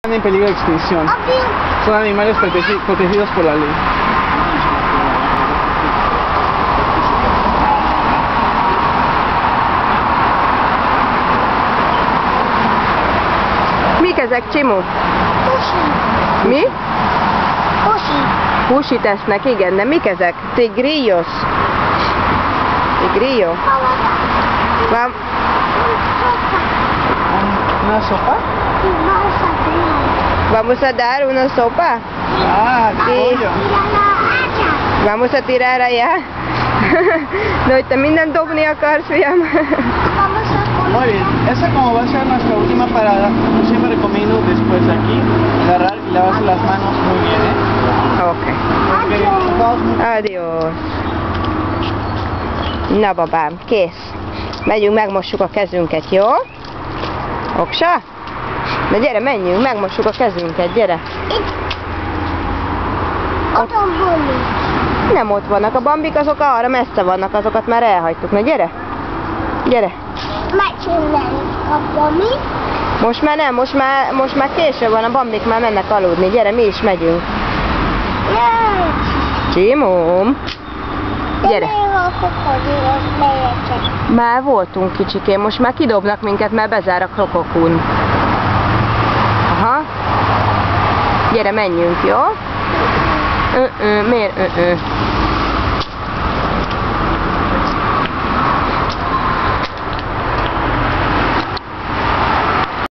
En peligro de extinción. Son animales protegidos por la ley. Mik ezek, Csimu? Mi? Húsit esznek, igen, de mik ezek? Tigrillos? Tigrillo? ¿Una sopa? Vamos a dar una sopa? Ah, Sí. pollo. Vamos a tirar allá? De hogy te mindent dobni akarsz, fiam? Muy bien, esa como va a ser nuestra última parada, yo siempre recomiendo después de aquí agarrar y lavarse las manos muy bien, Oké. Porque ocupamos mucho. Adiós. Na babám, kész. Megyünk, megmossuk a kezünket, jó? Oksa? Na gyere, menjünk, megmossuk a kezünket, gyere. Ott a Bambi. Nem ott vannak, a bambik azok arra messze vannak, azokat már elhagytuk. Na gyere. Gyere. Megcsinálni a Bambi. Most már nem, most már késő van, a bambik már mennek aludni. Gyere, mi is megyünk. Csimóm. Gyere. A krokodilok melyeket. Már voltunk kicsikén, most már kidobnak minket, mert bezár a krokokun. Aha. Gyere, menjünk, jó? Miért?